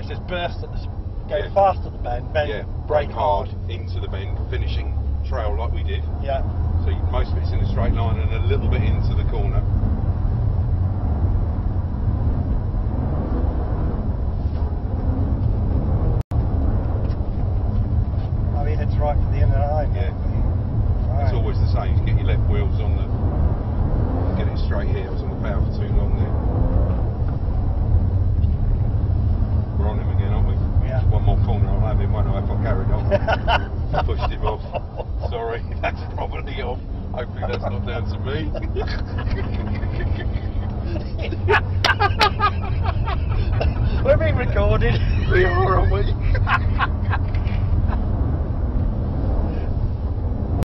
it says burst at the, go fast at the bend, brake hard into the bend, finishing trail like we did. Yeah. So most of it's in a straight line and a little bit into the corner. Oh, he heads right for the end of the line. Yeah. Right. It's always the same. You get your left wheels on the. Get it straight here. I was on the power for too long there. We're on him again, aren't we? Yeah. One more corner, I'll have him, won't I, if I carried on. I pushed him off. Sorry, that's probably off. Hopefully that's not down to me. We're being recorded. We are, aren't we?